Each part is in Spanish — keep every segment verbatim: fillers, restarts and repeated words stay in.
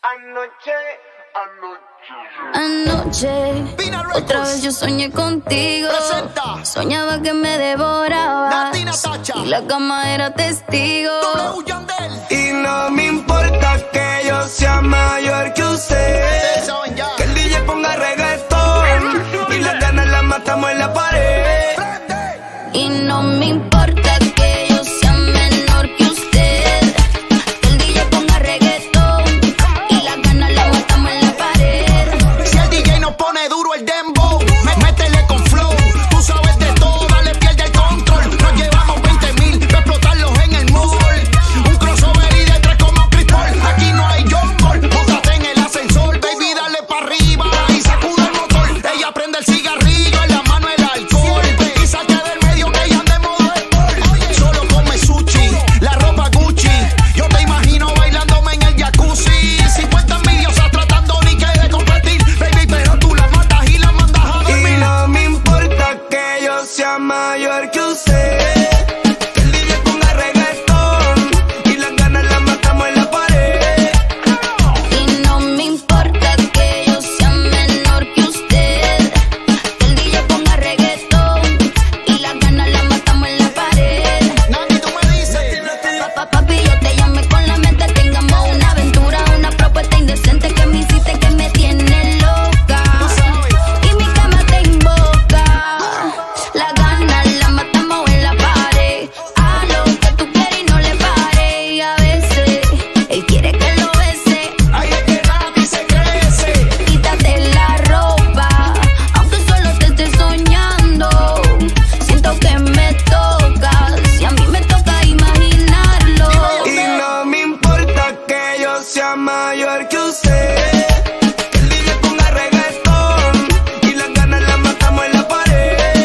Anoche, anoche. Anoche, otra vez yo soñé contigo. Presenta. Soñaba que me devorabas Nati Natacha. y la cama era testigo. W Yandel. Y no me importa que yo sea mayor que usted, Ustedes saben ya. que el D J ponga reggaetón y las ganas las matamos en la pared. Y no me importa que yo sea menor que usted, que el D J ponga reggaetón y las ganas las matamos en la pared. Si el D J nos pone duro el dembow, me- métele con flow. Tú sabes de todo, dale, pierde el control. Nos llevamos veinte mil para explotarlos en el mall. Un crossover y de tres como Chris Paul. Aquí no hay John Paul. Móntate en el ascensor, baby, dale pa' arriba y sacude el motor. Ella prende el cigarrillo, en la mano el alcohol. Y salte del medio que ella anda en modo sport. Solo come sushi, la ropa Gucci. Yo te imagino bailándome en el jacuzzi. cincuenta envidiosas tratando ni que de compartir. Baby, pero tú las matas y las mandas a Y dormir. no me importa que yo sea mayor que usted, que el D J ponga reggaetón y las ganas las matamos en la pared. Y no me importa que yo sea menor que usted, que el D J ponga reggaetón y las ganas las matamos en la pared. Nati, tú me dices. Pa- Papi, yo te llamé con la mente, tengamos una aventura, una propuesta indecente que me hiciste, que me tiene loca. Y mi cama te invoca. La gana la matamos en la pared. A lo que tú quieres y no le pare. Y a veces él quiere que lo bese. Ay, es que Nati se crece. Quítate la ropa, aunque solo te esté soñando. Siento que me toca, si a mí me toca imaginarlo. Y no me importa que yo sea mayor que usted, que el D J ponga reggaetón y las ganas las matamos en la pared.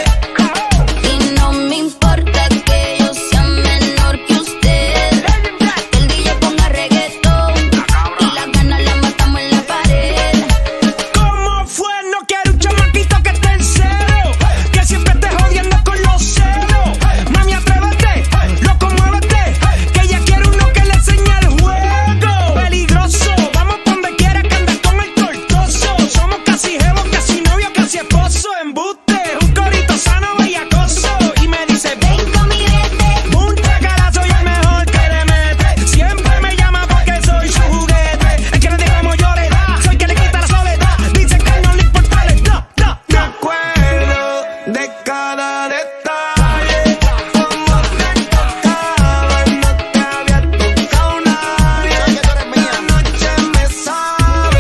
Y no me importa que yo sea menor que usted, que el D J ponga reggaetón y las ganas las matamos en la pared. ¿Cómo fue? No quiero un chamaquito que esté en cero, que siempre esté jodiendo con los ceros. Mami, atrévete, loco, muévete, que ella quiere uno que le enseñe el juego. Peligroso, vamos pa' donde quiera que andes con el tortoso. Somos casi jevos, casi novios, casi esposo. Embuste, un corito sano, bellacoso. Y me dice, ven, Ven con mi vete, un tracala, soy el mejor que le mete. Siempre me llama porque soy su juguete. El que no deja como yo le da, soy que le quita la soledad. Dice que no le importa el da, da, Me da. acuerdo de cada detalle, cómo te tocaba, no te había tocado nadie. Sabes que tú eres mía. La noche me sabe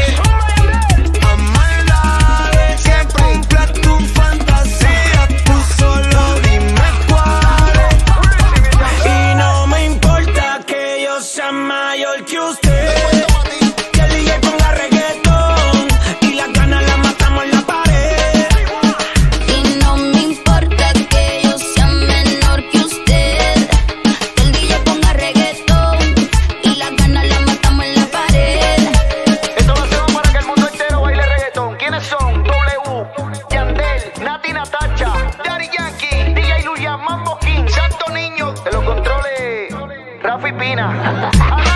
a maldades, que cumpla tu fantasía, tú solo dime cuáles. Y no me importa que yo sea mayor que usted, que el D J ponga reggaetón y las ganas las matamos en la pared. y no me importa que yo sea menor que usted, que el D J ponga reggaetón y las ganas las matamos en la pared. Esto lo hacemos para que el mundo entero baile reggaetón. ¿Quiénes son? W, Yandel, Nati Natacha, Daddy Yankee, D J Luya, Mambo King, Santo Niño. De los controles, Rafi Pina.